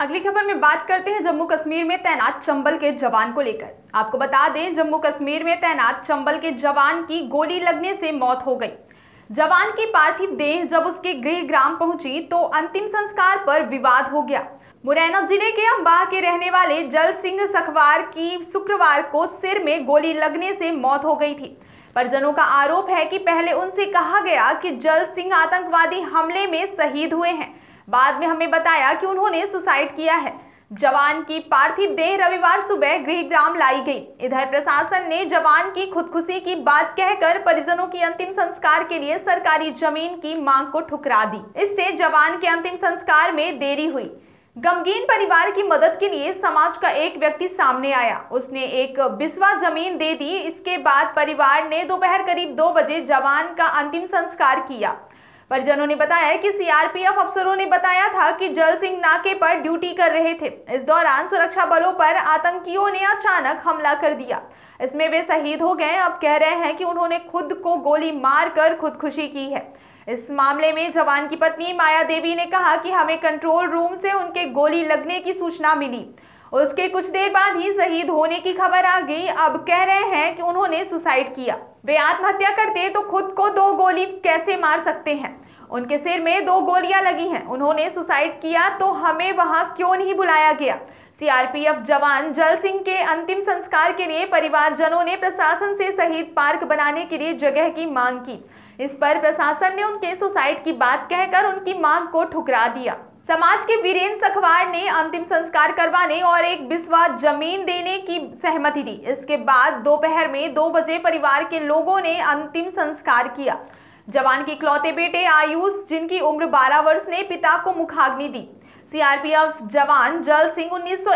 अगली खबर में बात करते हैं जम्मू कश्मीर में तैनात चंबल के जवान को लेकर। आपको बता दें, जम्मू कश्मीर में तैनात चंबल के जवान की गोली लगने से मौत हो गई। जवान की पार्थिव देह जब उसके गृह ग्राम पहुंची तो अंतिम संस्कार पर विवाद हो गया। मुरैना जिले के अंबाह के रहने वाले जल सिंह सखवार की शुक्रवार को सिर में गोली लगने से मौत हो गई थी। परिजनों का आरोप है कि पहले उनसे कहा गया कि जल सिंह आतंकवादी हमले में शहीद हुए हैं, बाद में हमें बताया कि उन्होंने सुसाइड किया है। जवान की पार्थिव देह रविवार सुबह गृहग्राम लाई गई। इधर प्रशासन ने जवान की खुदकुशी की बात कहकर परिजनों की अंतिम संस्कार के लिए सरकारी जमीन की मांग को ठुकरा दी। इससे जवान के अंतिम संस्कार में देरी हुई। गमगीन परिवार की मदद के लिए समाज का एक व्यक्ति सामने आया। उसने एक बिस्वा जमीन दे दी। इसके बाद परिवार ने दोपहर करीब 2 बजे जवान का अंतिम संस्कार किया। परिजनों ने बताया कि सीआरपीएफ अफसरों ने बताया था कि जल सिंह नाके पर ड्यूटी कर रहे थे। इस दौरान सुरक्षा बलों पर आतंकियों ने अचानक हमला कर दिया। इसमें वे शहीद हो गए। अब कह रहे हैं कि उन्होंने खुद को गोली मारकर खुदकुशी की है। इस मामले में जवान की पत्नी माया देवी ने कहा कि हमें कंट्रोल रूम से उनके गोली लगने की सूचना मिली। उसके कुछ देर बाद ही शहीद होने की खबर आ गई। अब कह रहे हैं कि उन्होंने सुसाइड किया। वे आत्महत्या करते तो खुद को 2 गोली कैसे मार सकते हैं? उनके सिर में 2 गोलियां लगी हैं। उन्होंने सुसाइड किया तो हमें वहां क्यों नहीं बुलाया गया? सीआरपीएफ जवान जल सिंह के अंतिम संस्कार के लिए परिवारजनों ने प्रशासन से शहीद पार्क बनाने के लिए जगह की मांग की। इस पर प्रशासन ने उनके सुसाइड की बात कहकर उनकी मांग को ठुकरा दिया। समाज के वीरेंद्र सखवार ने अंतिम संस्कार करवाने और एक बिस्वा जमीन देने की सहमति दी। इसके बाद दोपहर में 2 बजे परिवार के लोगों ने अंतिम संस्कार किया। जवान के इकलौते बेटे आयुष, जिनकी उम्र 12 वर्ष, ने पिता को मुखाग्नि दी। सीआरपीएफ जवान जल सिंह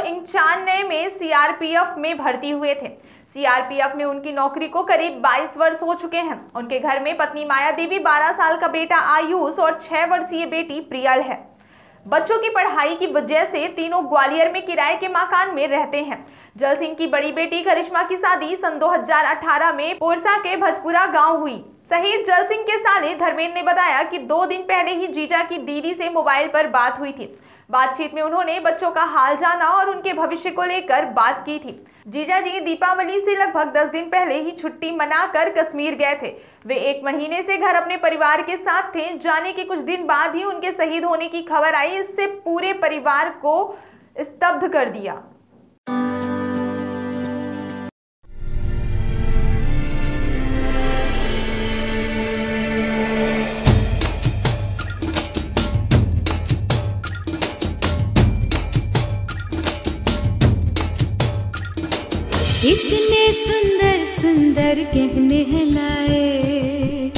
1991 में सीआरपीएफ में भर्ती हुए थे। सीआरपीएफ में उनकी नौकरी को करीब 22 वर्ष हो चुके हैं। उनके घर में पत्नी माया देवी, 12 साल का बेटा आयुष और 6 वर्षीय बेटी प्रियल है। बच्चों की पढ़ाई की वजह से तीनों ग्वालियर में किराए के मकान में रहते हैं। जल सिंह की बड़ी बेटी करिश्मा की शादी सन 2018 में पोरसा के भजपुरा गांव हुई। शहीद जल सिंह के साले धर्मेंद्र ने बताया कि 2 दिन पहले ही जीजा की दीदी से मोबाइल पर बात हुई थी। बातचीत में उन्होंने बच्चों का हाल जाना और उनके भविष्य को लेकर बात की थी। जीजा जी दीपावली से लगभग 10 दिन पहले ही छुट्टी मनाकर कश्मीर गए थे। वे 1 महीने से घर अपने परिवार के साथ थे। जाने के कुछ दिन बाद ही उनके शहीद होने की खबर आई। इससे पूरे परिवार को स्तब्ध कर दिया। इतने सुंदर सुंदर गहने हैं लाए,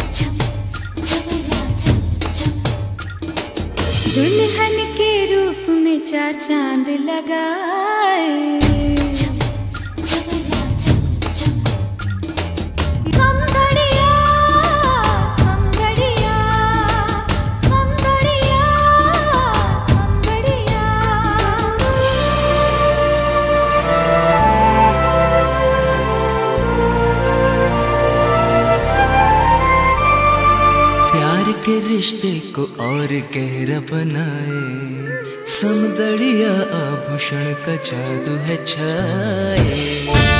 दुल्हन के रूप में 4 चांद लगाए। के रिश्ते को और गहरा बनाए, सौंदर्य आभूषण का जादू है छाए।